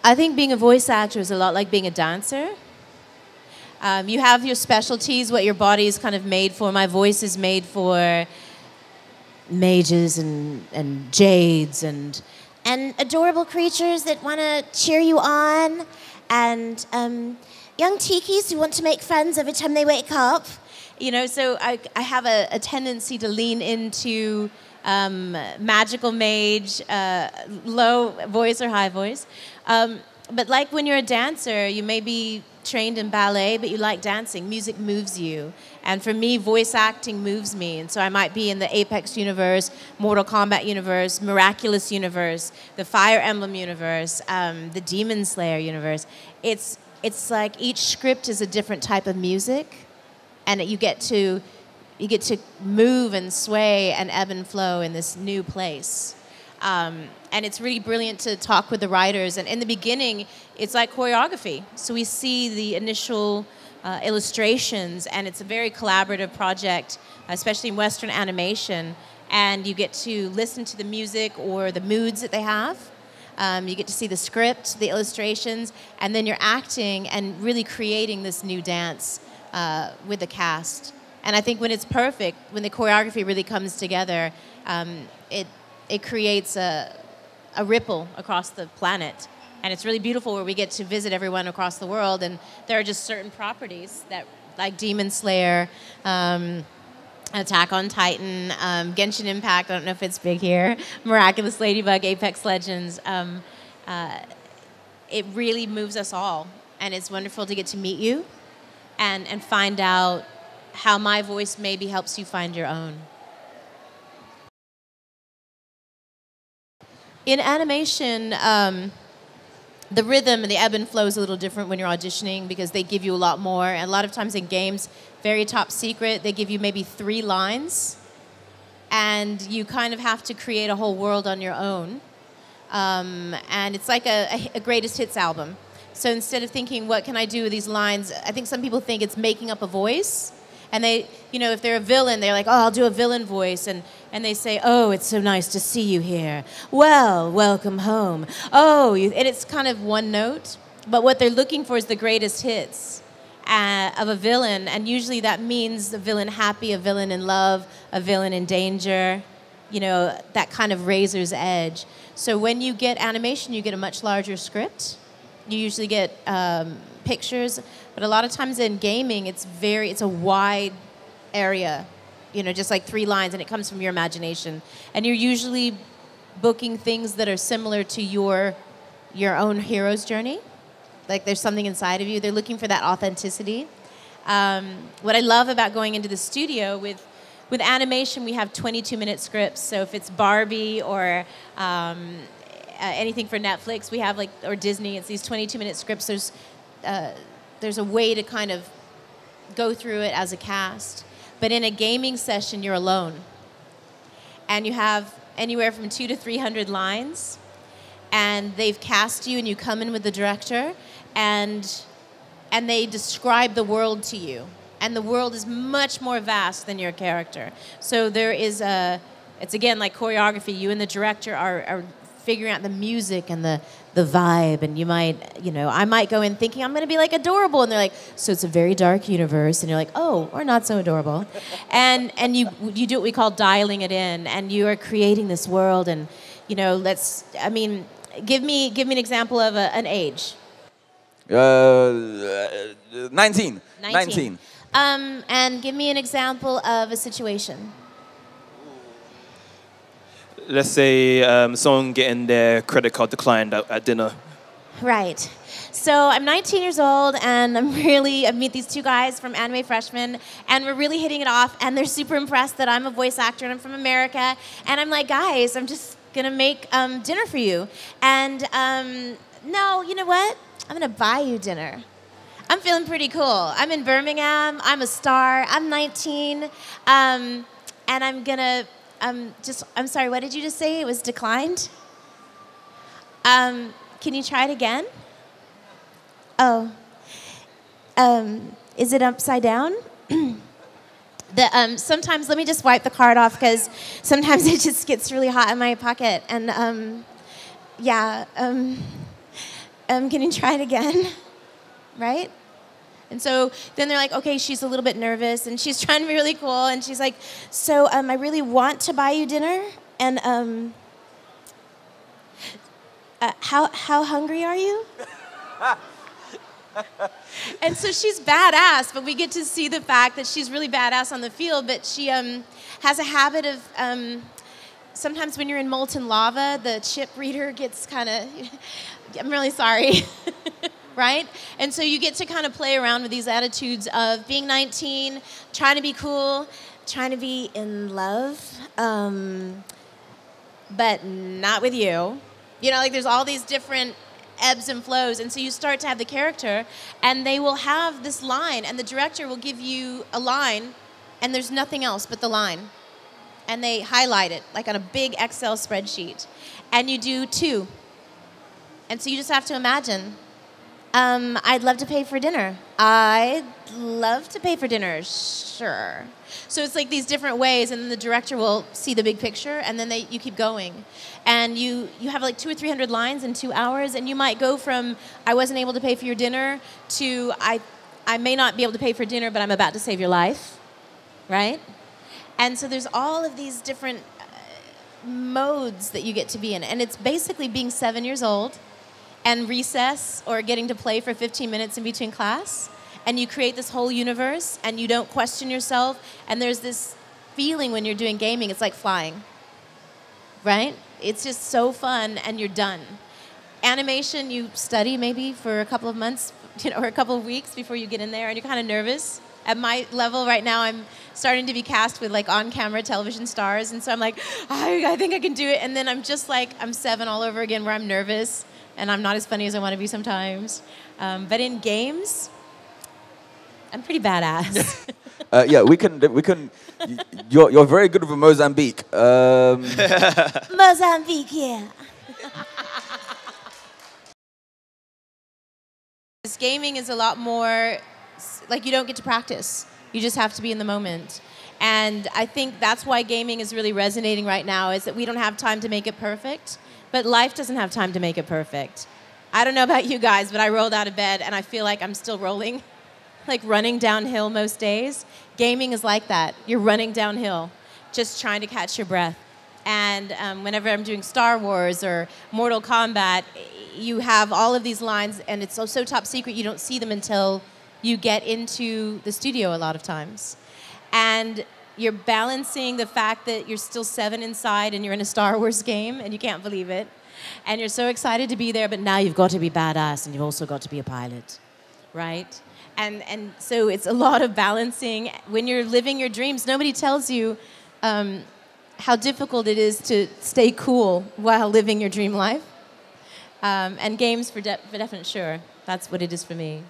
I think being a voice actor is a lot like being a dancer. You have your specialties, what your body is kind of made for. My voice is made for mages and jades and adorable creatures that want to cheer you on, and young tikis who want to make friends every time they wake up. You know, so I have a tendency to lean into magical mage, low voice or high voice. But like when you're a dancer, you may be trained in ballet, but you like dancing. Music moves you. And for me, voice acting moves me. And so I might be in the Apex universe, Mortal Kombat universe, Miraculous universe, the Fire Emblem universe, the Demon Slayer universe. It's like each script is a different type of music, and you get to move and sway and ebb and flow in this new place. And it's really brilliant to talk with the writers. And in the beginning, it's like choreography. So we see the initial illustrations, and it's a very collaborative project, especially in Western animation. And you get to listen to the music or the moods that they have. You get to see the script, the illustrations, and then you're acting and really creating this new dance with the cast. And I think when it's perfect, when the choreography really comes together, it creates a ripple across the planet. And it's really beautiful where we get to visit everyone across the world, and there are just certain properties that, like Demon Slayer, Attack on Titan, Genshin Impact, I don't know if it's big here, Miraculous Ladybug, Apex Legends. It really moves us all, and it's wonderful to get to meet you and find out how my voice maybe helps you find your own. In animation, the rhythm and the ebb and flow is a little different when you're auditioning because they give you a lot more. And a lot of times in games, very top secret, they give you maybe 3 lines. And you kind of have to create a whole world on your own. And it's like a greatest hits album. So instead of thinking, what can I do with these lines, I think some people think it's making up a voice. And they, you know, if they're a villain, they're like, oh, I'll do a villain voice. And they say, oh, it's so nice to see you here. Well, welcome home. Oh, and it's kind of one note. But what they're looking for is the greatest hits of a villain. And usually that means a villain happy, a villain in love, a villain in danger. You know, that kind of razor's edge. So when you get animation, you get a much larger script. You usually get pictures, but a lot of times in gaming, it's a wide area, you know, just like 3 lines, and it comes from your imagination. And you're usually booking things that are similar to your own hero's journey. Like there's something inside of you. They're looking for that authenticity. What I love about going into the studio with animation, we have 22-minute scripts. So if it's Barbie or anything for Netflix, we have or Disney, it's these 22-minute scripts. There's a way to kind of go through it as a cast. But in a gaming session, you're alone. And you have anywhere from 200 to 300 lines. And they've cast you, and you come in with the director, and they describe the world to you. And the world is much more vast than your character. So there is it's again like choreography. You and the director are figuring out the music and the vibe, and you might, you know, I might go in thinking I'm going to be like adorable, and they're like, so it's a very dark universe, and you're like, oh, or not so adorable, and you do what we call dialing it in, and you are creating this world, and you know, give me an example of an age. 19. And give me an example of a situation. Let's say someone getting their credit card declined at dinner. Right. So I'm 19 years old, and I meet these 2 guys from Anime Freshmen, and we're really hitting it off, and they're super impressed that I'm a voice actor and I'm from America. And I'm like, guys, I'm just going to make dinner for you. And no, you know what? I'm going to buy you dinner. I'm feeling pretty cool. I'm in Birmingham. I'm a star. I'm 19. And I'm going to... I'm sorry, what did you just say? It was declined? Can you try it again? Oh. Is it upside down? Sometimes, let me just wipe the card off, because sometimes it just gets really hot in my pocket. And, yeah. can you try it again? Right? And so then they're like, okay, she's a little bit nervous, and she's trying to be really cool, and she's like, so I really want to buy you dinner, and how hungry are you? And so she's badass, but we get to see the fact that she's really badass on the field, but she has a habit of, sometimes when you're in molten lava, the chip reader gets kind of, I'm really sorry, right? And so you get to kind of play around with these attitudes of being 19, trying to be cool, trying to be in love, but not with you. You know, like there's all these different ebbs and flows, and so you start to have the character, and they will have this line, and the director will give you a line, and there's nothing else but the line, and they highlight it like on a big Excel spreadsheet, and you do 2, and so you just have to imagine, I'd love to pay for dinner. I'd love to pay for dinner, sure. So it's like these different ways, and then the director will see the big picture, and then you keep going. And you have like 200 or 300 lines in 2 hours, and you might go from, I wasn't able to pay for your dinner, to I may not be able to pay for dinner, but I'm about to save your life, right? And so there's all of these different modes that you get to be in. And it's basically being 7 years old and recess or getting to play for 15 minutes in between class. And you create this whole universe, and you don't question yourself. And there's this feeling when you're doing gaming, it's like flying, right? It's just so fun, and you're done. Animation, you study maybe for a couple of months, or a couple of weeks before you get in there, and you're kind of nervous. At my level right now, I'm starting to be cast with like on-camera television stars, and so I'm like, I think I can do it. And then I'm just like, I'm 7 all over again, where I'm nervous, and I'm not as funny as I want to be sometimes. But in games, I'm pretty badass. Yeah, we can. You're very good with Mozambique. Mozambique, yeah. This gaming is a lot more, like you don't get to practice. You just have to be in the moment. And I think that's why gaming is really resonating right now, is that we don't have time to make it perfect, but life doesn't have time to make it perfect. I don't know about you guys, but I rolled out of bed and I feel like I'm still rolling, like running downhill most days. Gaming is like that. You're running downhill, just trying to catch your breath. And whenever I'm doing Star Wars or Mortal Kombat, you have all of these lines, and it's so top secret, you don't see them until you get into the studio a lot of times. And you're balancing the fact that you're still 7 inside and you're in a Star Wars game and you can't believe it. And you're so excited to be there, but now you've got to be badass and you've also got to be a pilot, right? And so it's a lot of balancing. When you're living your dreams, nobody tells you how difficult it is to stay cool while living your dream life. And games for definite sure. That's what it is for me.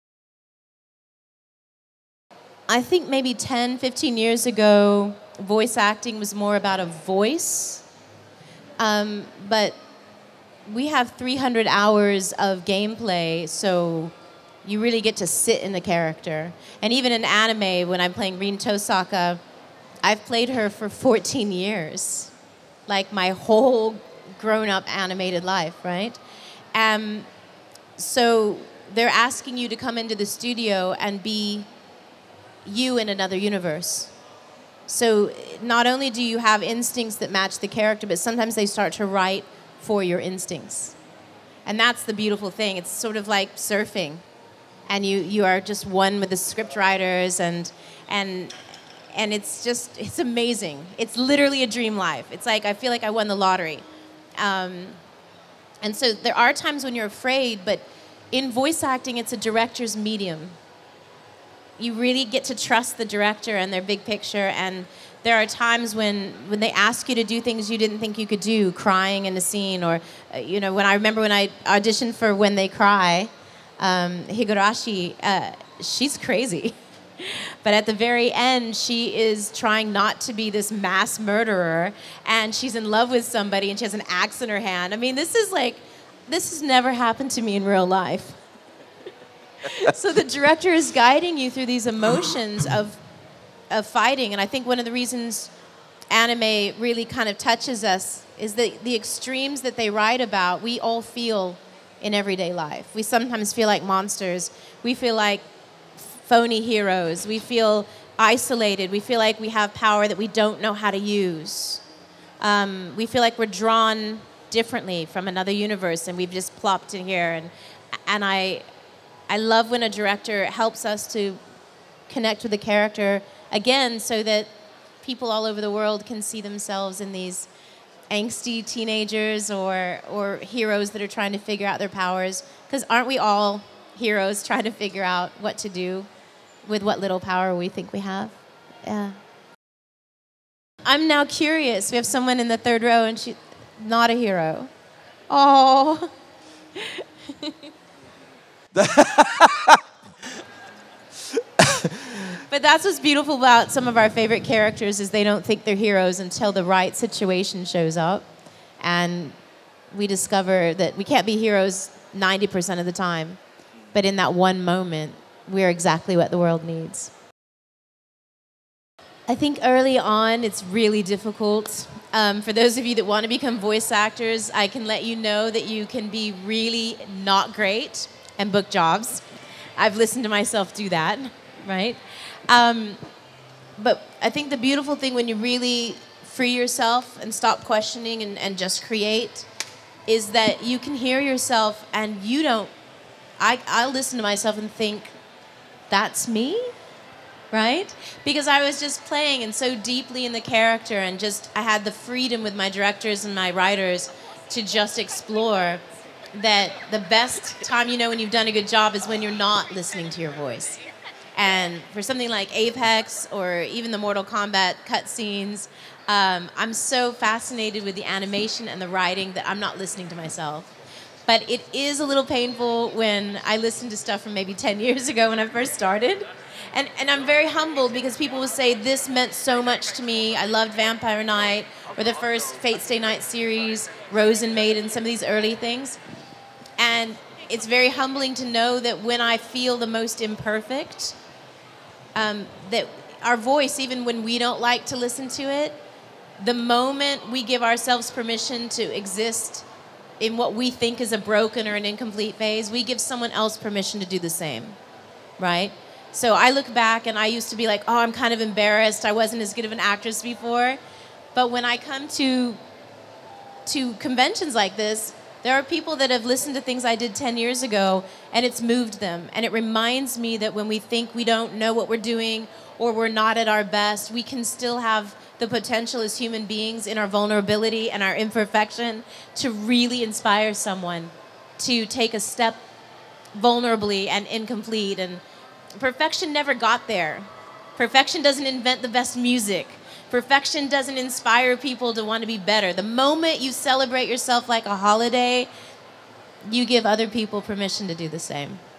I think maybe 10, 15 years ago, voice acting was more about a voice. But we have 300 hours of gameplay, so you really get to sit in the character. And even in anime, when I'm playing Rin Tosaka, I've played her for 14 years. Like my whole grown-up animated life, right? So they're asking you to come into the studio and be you in another universe. So not only do you have instincts that match the character, but sometimes they start to write for your instincts. And that's the beautiful thing. It's sort of like surfing. And you are just one with the script writers, and it's amazing. It's literally a dream life. It's like, I feel like I won the lottery. And so there are times when you're afraid, but in voice acting, it's a director's medium. You really get to trust the director and their big picture, and there are times when they ask you to do things you didn't think you could do, crying in a scene, or, when I remember when I auditioned for When They Cry, Higurashi, she's crazy. But at the very end, she is trying not to be this mass murderer, and she's in love with somebody, and she has an axe in her hand. I mean, this has never happened to me in real life. So the director is guiding you through these emotions of fighting, and I think one of the reasons anime really kind of touches us is that the extremes that they write about, we all feel in everyday life. We sometimes feel like monsters. We feel like phony heroes. We feel isolated. We feel like we have power that we don't know how to use. We feel like we're drawn differently from another universe, and we've just plopped in here. And I love when a director helps us to connect with the character again, so that people all over the world can see themselves in these angsty teenagers or heroes that are trying to figure out their powers. Because aren't we all heroes trying to figure out what to do with what little power we think we have? Yeah. I'm now curious. We have someone in the third row, and she's not a hero. Oh. But that's what's beautiful about some of our favorite characters, is they don't think they're heroes until the right situation shows up. And we discover that we can't be heroes 90% of the time. But in that one moment, we're exactly what the world needs. I think early on, it's really difficult. For those of you that want to become voice actors, I can let you know that you can be really not great and book jobs. I've listened to myself do that, right? But I think the beautiful thing when you really free yourself and stop questioning and just create is that you can hear yourself and you don't... I'll listen to myself and think, that's me? Right? Because I was just playing and so deeply in the character, and just I had the freedom with my directors and my writers to just explore that the best time you know when you've done a good job is when you're not listening to your voice. And for something like Apex or even the Mortal Kombat cutscenes, I'm so fascinated with the animation and the writing that I'm not listening to myself. But it is a little painful when I listen to stuff from maybe 10 years ago when I first started. And I'm very humbled because people will say, this meant so much to me. I loved Vampire Night, or the first Fate Stay Night series, Rose and Maiden, some of these early things. And it's very humbling to know that when I feel the most imperfect, that our voice, even when we don't like to listen to it, the moment we give ourselves permission to exist in what we think is a broken or an incomplete phase, we give someone else permission to do the same, right? So I look back and I used to be like, oh, I'm kind of embarrassed. I wasn't as good of an actress before. But when I come to conventions like this, there are people that have listened to things I did 10 years ago, and it's moved them. And it reminds me that when we think we don't know what we're doing or we're not at our best, we can still have the potential as human beings in our vulnerability and our imperfection to really inspire someone to take a step vulnerably and incomplete. And perfection never got there. Perfection doesn't invent the best music. Perfection doesn't inspire people to want to be better. The moment you celebrate yourself like a holiday, you give other people permission to do the same.